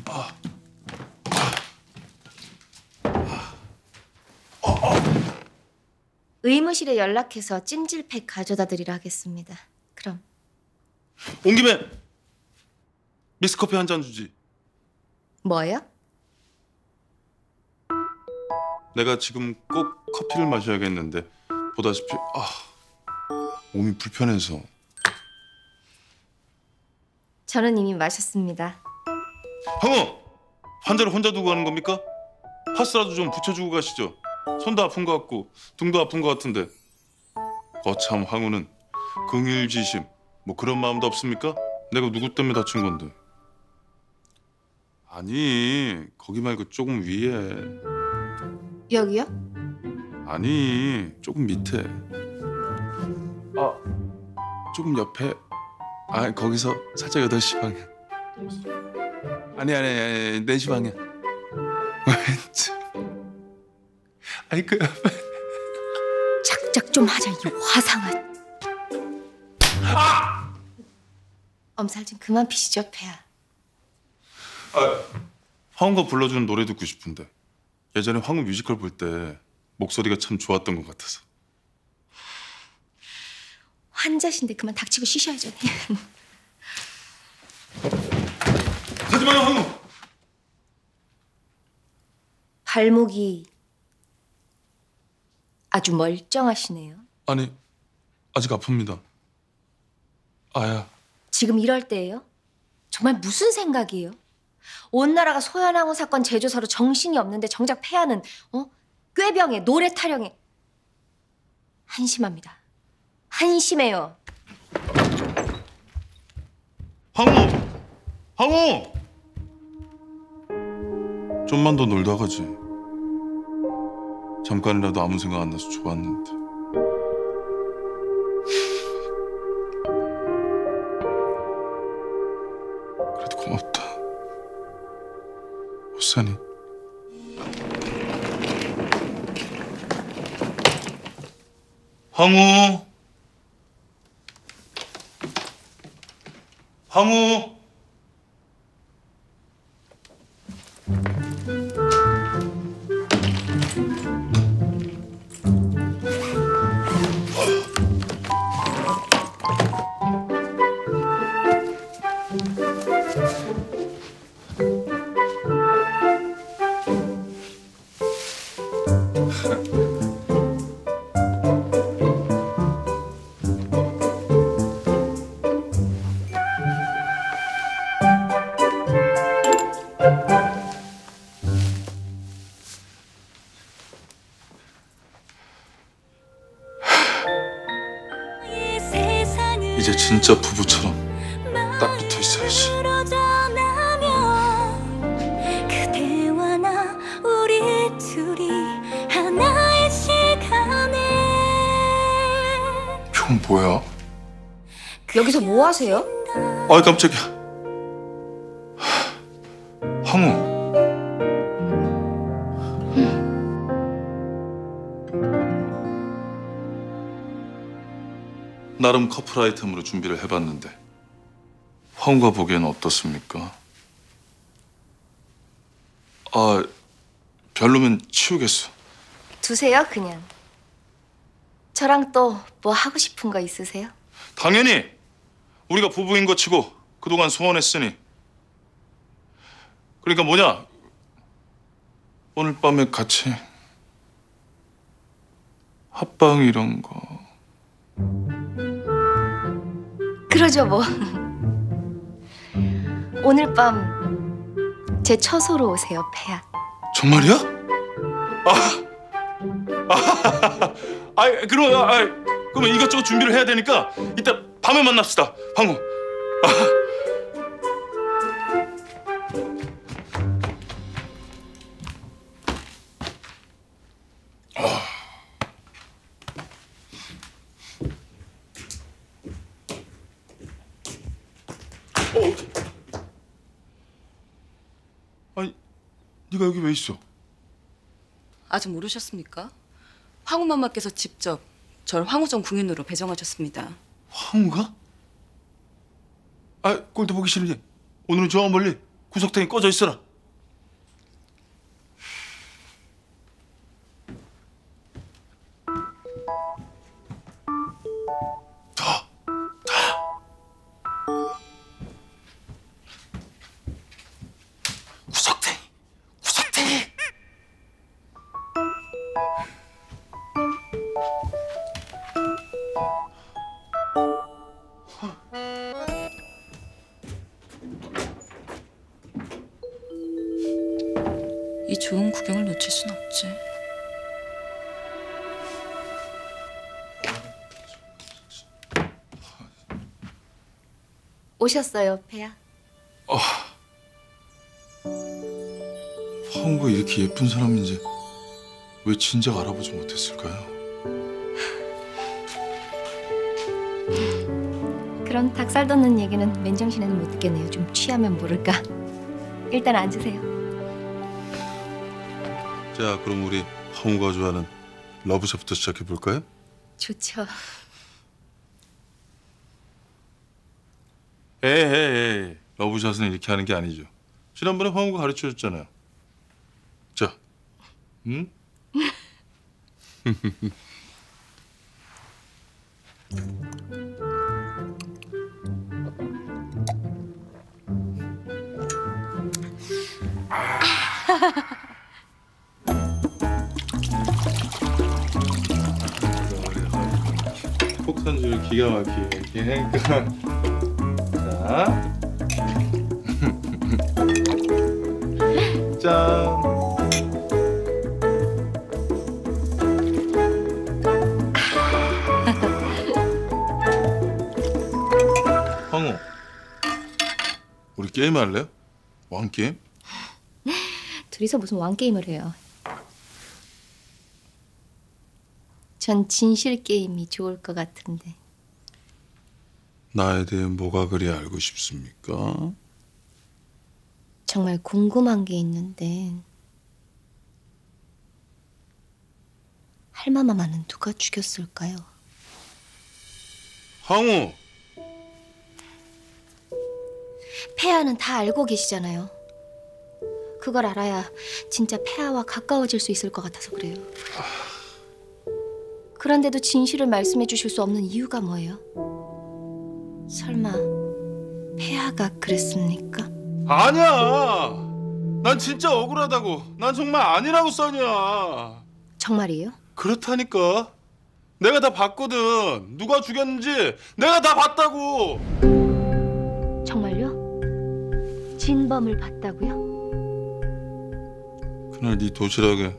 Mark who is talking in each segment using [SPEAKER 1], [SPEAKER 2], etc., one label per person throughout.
[SPEAKER 1] 의무실에 연락해서 찜질팩 가져다 드리라 하겠습니다. 그럼.
[SPEAKER 2] 온 김에 미스커피 한 잔 주지.
[SPEAKER 1] 뭐요?
[SPEAKER 2] 내가 지금 꼭 커피를 마셔야겠는데 보다시피 몸이 불편해서.
[SPEAKER 1] 저는 이미 마셨습니다.
[SPEAKER 2] 황후! 환자를 혼자 두고 가는 겁니까? 파스라도 좀 붙여주고 가시죠. 손도 아픈 것 같고 등도 아픈 것 같은데. 거참 황후는 긍일지심 뭐 그런 마음도 없습니까? 내가 누구 때문에 다친 건데. 아니 거기 말고 조금 위에.
[SPEAKER 1] 여기요?
[SPEAKER 2] 아니 조금 밑에. 조금 옆에. 거기서 살짝 8시 방향. 아니 4시 방향. 아니 그
[SPEAKER 1] 작작 좀 하자 이 화상은. 엄살 좀 그만 피시죠 폐하.
[SPEAKER 2] 황후가 불러주는 노래 듣고 싶은데. 예전에 황후 뮤지컬 볼 때 목소리가 참 좋았던 것 같아서.
[SPEAKER 1] 환자신데 그만 닥치고 쉬셔야죠.
[SPEAKER 2] 가지 마요 황후.
[SPEAKER 1] 발목이 아주 멀쩡하시네요.
[SPEAKER 2] 아니 아직 아픕니다. 아야.
[SPEAKER 1] 지금 이럴 때예요? 정말 무슨 생각이에요? 온 나라가 소연항우 사건 제조사로 정신이 없는데 정작 폐하는 꾀병에 노래 타령에. 한심합니다. 한심해요.
[SPEAKER 2] 황후! 황후! 좀만 더 놀다 가지. 잠깐이라도 아무 생각 안 나서 좋았는데. 그래도 고맙다. 호사니. 황후! 황후! 이제 진짜 부부처럼 딱 붙어 있어야지.
[SPEAKER 3] 그대와 나 우리 둘이 하나의 시간에.
[SPEAKER 2] 이건 뭐야?
[SPEAKER 1] 여기서 뭐 하세요?
[SPEAKER 2] 깜짝이야. 황후. 나름 커플 아이템으로 준비를 해봤는데 황후가 보기엔 어떻습니까? 별로면 치우겠어.
[SPEAKER 1] 두세요 그냥. 저랑 또 뭐 하고 싶은 거 있으세요?
[SPEAKER 2] 당연히 우리가 부부인 거 치고 그동안 소원했으니. 그러니까 뭐냐, 오늘 밤에 같이 합방 이런 거.
[SPEAKER 1] 그러죠 뭐. 오늘 밤 제 처소로 오세요 폐하.
[SPEAKER 2] 정말이야? 그러면 이것저것 준비를 해야 되니까 이따 밤에 만납시다, 황후. 아니, 네가 여기 왜 있어?
[SPEAKER 4] 아직 모르셨습니까? 황후마마께서 직접 절 황후정 궁인으로 배정하셨습니다.
[SPEAKER 2] 황후가? 꼴도 보기 싫으니 오늘은 저 멀리 구석탱이 꺼져 있어라. 더. 구석탱이. 구석탱이.
[SPEAKER 4] 이 좋은 구경을 놓칠 순 없지.
[SPEAKER 1] 오셨어요, 폐하.
[SPEAKER 2] 황후가 이렇게 예쁜 사람인지 왜 진작 알아보지 못했을까요?
[SPEAKER 1] 그런 닭살 돋는 얘기는 맨정신에는 못 듣겠네요. 좀 취하면 모를까. 일단 앉으세요.
[SPEAKER 2] 자, 그럼 우리 황후가 좋아하는 러브샷부터 시작해 볼까요?
[SPEAKER 1] 좋죠.
[SPEAKER 2] 에이, 러브샷은 이렇게 하는 게 아니죠. 지난번에 황후가 가르쳐 줬잖아요. 자, 응? 폭탄주를 기가 막히게 이렇게 하니까. 자. 짠. 황호, 우리 게임 할래요? 왕 게임?
[SPEAKER 1] 둘이서 무슨 왕게임을 해요. 전 진실 게임이 좋을 것 같은데.
[SPEAKER 2] 나에 대해 뭐가 그리 알고 싶습니까?
[SPEAKER 1] 정말 궁금한 게 있는데 할마마마는 누가 죽였을까요?
[SPEAKER 2] 황호,
[SPEAKER 1] 폐하는 다 알고 계시잖아요. 그걸 알아야 진짜 폐하와 가까워질 수 있을 것 같아서 그래요. 그런데도 진실을 말씀해 주실 수 없는 이유가 뭐예요? 설마 폐하가 그랬습니까?
[SPEAKER 2] 아니야. 난 진짜 억울하다고. 난 정말 아니라고, 써니야.
[SPEAKER 1] 정말이에요?
[SPEAKER 2] 그렇다니까. 내가 다 봤거든. 누가 죽였는지 내가 다 봤다고.
[SPEAKER 1] 정말요? 진범을 봤다고요?
[SPEAKER 2] 그날 네 도시락에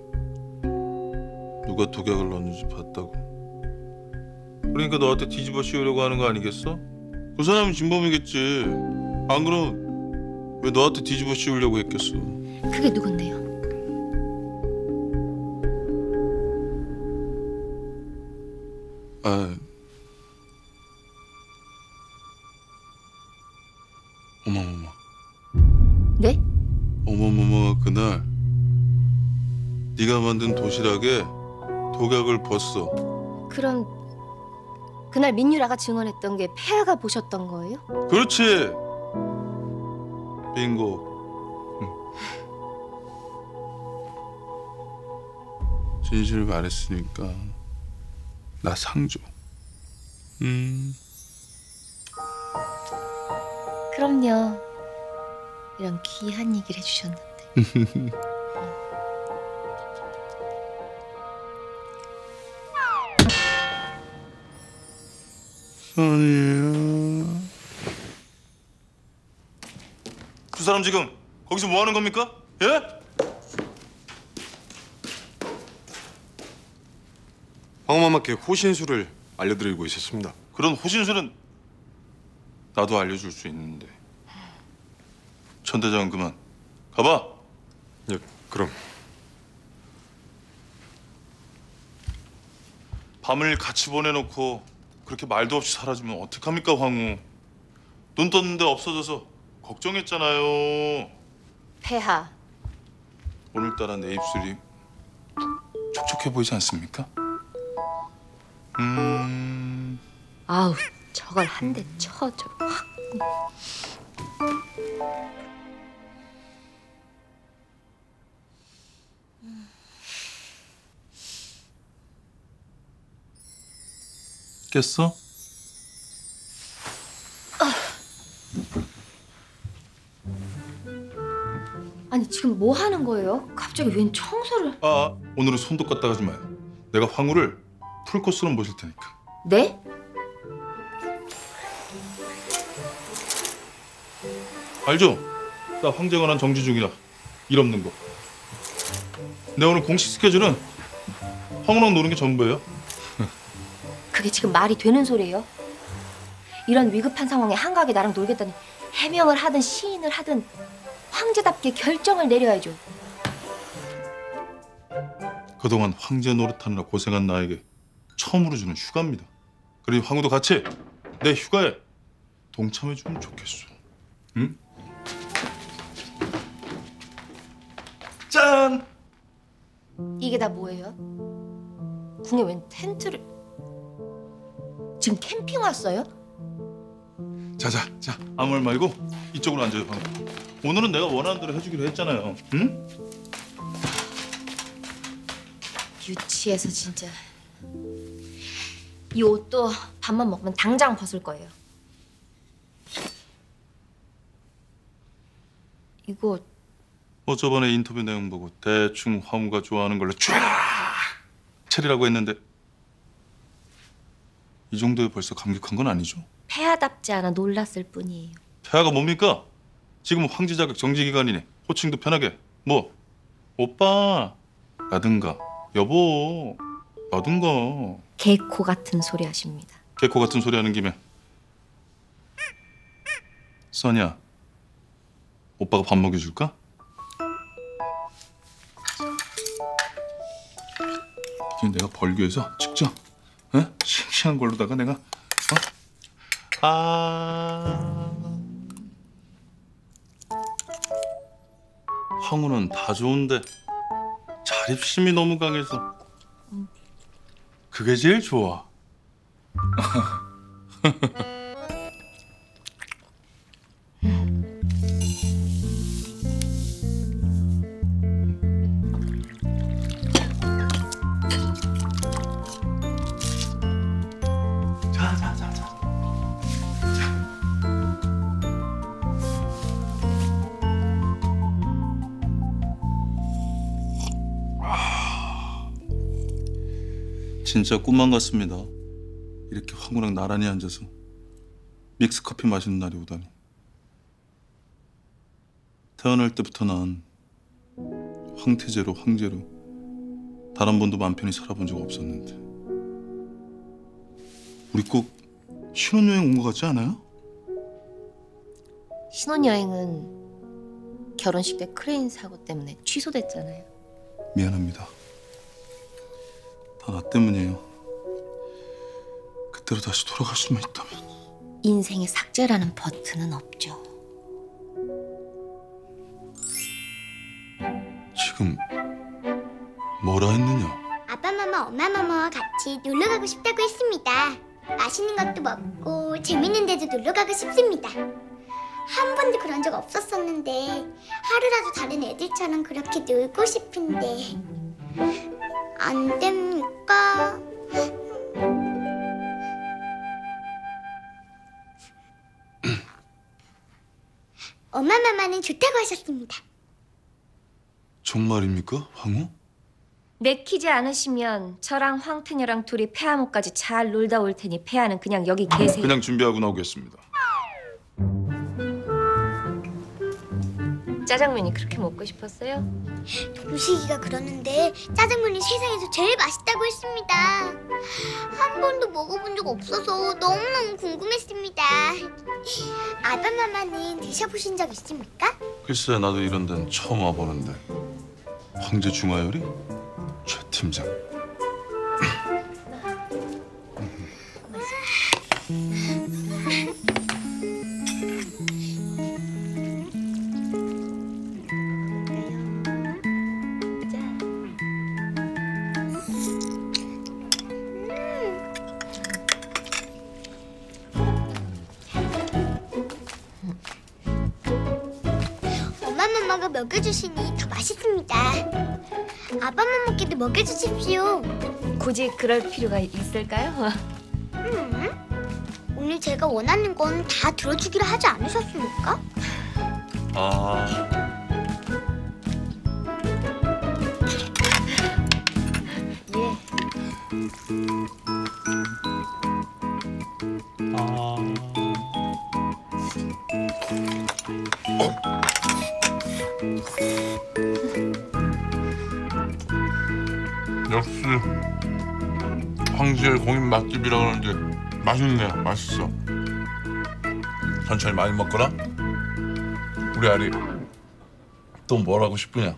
[SPEAKER 2] 누가 독약을 넣었는지 봤다고. 그러니까 너한테 뒤집어 씌우려고 하는 거 아니겠어? 그 사람이 진범이겠지. 안 그럼 왜 너한테 뒤집어 씌우려고 했겠어?
[SPEAKER 1] 그게 누군데요?
[SPEAKER 2] 아, 어머머머.
[SPEAKER 1] 네?
[SPEAKER 2] 어머머머가 그날 네가 만든 도시락에 독약을 벗어.
[SPEAKER 1] 그럼 그날 민유라가 증언했던 게 폐하가 보셨던 거예요?
[SPEAKER 2] 그렇지. 빙고. 진실을 말했으니까 나 상 줘.
[SPEAKER 1] 그럼요. 이런 귀한 얘기를 해주셨는데.
[SPEAKER 2] 아니야. 두 사람 지금 거기서 뭐 하는 겁니까? 예?
[SPEAKER 5] 황후마마께 호신술을 알려드리고 있었습니다.
[SPEAKER 2] 그런 호신술은 나도 알려줄 수 있는데. 천대장은 그만 가봐.
[SPEAKER 5] 예, 그럼.
[SPEAKER 2] 밤을 같이 보내놓고 그렇게 말도 없이 사라지면 어떡합니까, 황후? 눈 떴는데 없어져서 걱정했잖아요.
[SPEAKER 1] 폐하.
[SPEAKER 2] 오늘따라 내 입술이 촉촉해 보이지 않습니까?
[SPEAKER 1] 아우, 저걸 한 대 쳐, 저 확.
[SPEAKER 2] 깼어?
[SPEAKER 1] 아니 지금 뭐 하는 거예요? 갑자기 웬 청소를?
[SPEAKER 2] 아, 오늘은 손도 껐다 가지 마요. 내가 황후를 풀코스로 모실 테니까.
[SPEAKER 1] 네?
[SPEAKER 2] 알죠? 나 황제 관한 정지 중이라 일 없는 거. 내 오늘 공식 스케줄은 황후랑 노는 게 전부예요.
[SPEAKER 1] 그게 지금 말이 되는 소리예요? 이런 위급한 상황에 한가하게 나랑 놀겠다니 해명을 하든 시인을 하든 황제답게 결정을 내려야죠.
[SPEAKER 2] 그동안 황제 노릇하느라 고생한 나에게 처음으로 주는 휴가입니다. 그러니 황후도 같이 내 휴가에 동참해주면 좋겠어. 응? 짠!
[SPEAKER 1] 이게 다 뭐예요? 궁에 웬 텐트를... 지금 캠핑 왔어요?
[SPEAKER 2] 자, 아무 말 말고 이쪽으로 앉아요, 황후. 오늘은 내가 원하는 대로 해주기로 했잖아요. 응?
[SPEAKER 1] 유치해서 진짜. 이 옷도 밥만 먹으면 당장 벗을 거예요. 이거
[SPEAKER 2] 저번에 인터뷰 내용 보고 대충 황후가 좋아하는 걸로 쫙 차리라고 했는데 이 정도에 벌써 감격한 건 아니죠?
[SPEAKER 1] 폐하답지 않아 놀랐을 뿐이에요.
[SPEAKER 2] 폐하가 뭡니까? 지금 황제 자격 정지 기간이니 호칭도 편하게 뭐 오빠 라든가 여보 라든가.
[SPEAKER 1] 개코 같은 소리 하십니다.
[SPEAKER 2] 개코 같은 소리 하는 김에 써니야, 오빠가 밥 먹여줄까? 이게 내가 벌교해서 직접 싱싱한 걸로다가 내가 황후는 다 좋은데 자립심이 너무 강해서 그게 제일 좋아. 진짜 꿈만 같습니다. 이렇게 황후랑 나란히 앉아서 믹스 커피 마시는 날이 오다니. 태어날 때부터 난 황태제로 황제로 단 한 번도 맘 편히 살아본 적 없었는데 우리 꼭 신혼여행 온 것 같지 않아요?
[SPEAKER 1] 신혼여행은 결혼식 때 크레인 사고 때문에 취소됐잖아요.
[SPEAKER 2] 미안합니다. 다 나 때문이에요. 그때로 다시 돌아갈 수만 있다면.
[SPEAKER 1] 인생에 삭제라는 버튼은 없죠.
[SPEAKER 2] 지금 뭐라 했느냐?
[SPEAKER 6] 아빠, 마마, 엄마, 마마와 같이 놀러 가고 싶다고 했습니다. 맛있는 것도 먹고 재밌는 데도 놀러 가고 싶습니다. 한 번도 그런 적 없었었는데 하루라도 다른 애들처럼 그렇게 놀고 싶은데 안 됩니까? 엄마, 마마는 좋다고 하셨습니다.
[SPEAKER 2] 정말입니까, 황후?
[SPEAKER 1] 내키지 않으시면 저랑 황태녀랑 둘이 폐하모까지 잘 놀다 올 테니 폐하는 그냥 여기 계세요.
[SPEAKER 2] 그냥 준비하고 나오겠습니다.
[SPEAKER 1] 짜장면이 그렇게 먹고 싶었어요?
[SPEAKER 6] 도시기가 그러는데 짜장면이 세상에서 제일 맛있다고 했습니다. 한 번도 먹어본 적 없어서 너무너무 궁금했습니다. 아빠, 마마는 드셔보신 적 있습니까?
[SPEAKER 2] 글쎄, 나도 이런 데는 처음 와보는데. 황제 중화요리? 최 팀장.
[SPEAKER 6] 엄마, 마마가 아빠가 먹여주시니 더 맛있습니다. 아빠만 먹게도 먹여주십시오.
[SPEAKER 1] 굳이 그럴 필요가 있을까요?
[SPEAKER 6] 오늘 제가 원하는 건 다 들어주기로 하지 않으셨습니까?
[SPEAKER 2] 아,
[SPEAKER 1] 예.
[SPEAKER 2] 역시 황제의 공인 맛집이라 그러는데 맛있네. 맛있어. 천천히 많이 먹거라. 우리 아리 또 뭘 하고 싶으냐?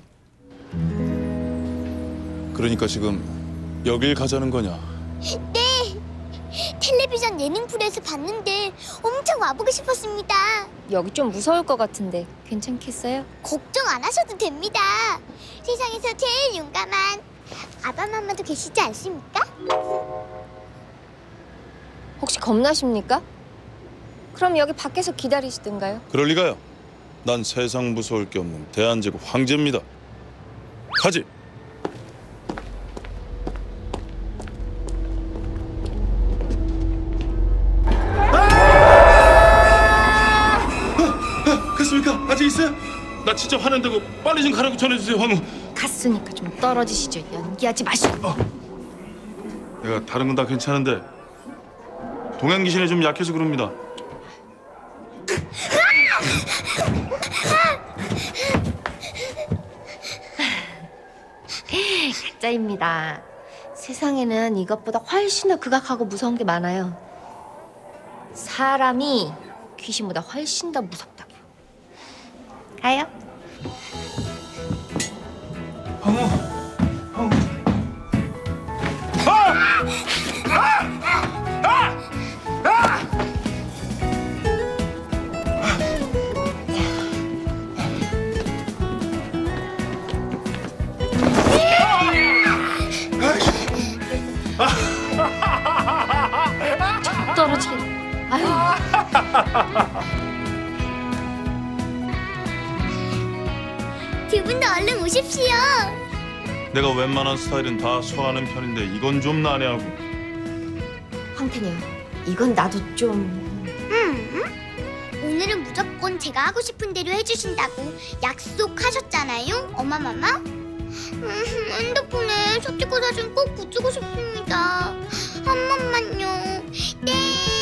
[SPEAKER 2] 그러니까 지금 여길 가자는 거냐?
[SPEAKER 6] 네! 텔레비전 예능 프로에서 봤는데 엄청 와보고 싶었습니다.
[SPEAKER 1] 여기 좀 무서울 것 같은데 괜찮겠어요?
[SPEAKER 6] 걱정 안 하셔도 됩니다. 세상에서 제일 용감한 아바마마도 계시지 않습니까?
[SPEAKER 1] 혹시 겁나십니까? 그럼 여기 밖에서 기다리시든가요?
[SPEAKER 2] 그럴 리가요. 난 세상 무서울 게 없는 대한제국 황제입니다. 가지. 갔습니까? 아직 있어요? 나 진짜 화낸다고 빨리 좀 가라고 전해주세요, 황후.
[SPEAKER 1] 갔으니까 좀 떨어지시죠. 연기하지 마시고.
[SPEAKER 2] 내가 다른 건 다 괜찮은데 동양 귀신에 좀 약해서 그럽니다.
[SPEAKER 1] 가짜입니다. 세상에는 이것보다 훨씬 더 극악하고 무서운 게 많아요. 사람이 귀신보다 훨씬 더 무섭다고요. 가요. 떨어지게. 아유.
[SPEAKER 6] 두 분 다 얼른 오십시오.
[SPEAKER 2] 내가 웬만한 스타일은 다 소화하는 편인데 이건 좀 난해하고.
[SPEAKER 1] 황태녀, 이건 나도 좀...
[SPEAKER 6] 오늘은 무조건 제가 하고 싶은 대로 해주신다고 약속하셨잖아요, 엄마마마. 핸드폰에 스티커 사진 꼭 붙이고 싶습니다. 한 번만요. 네.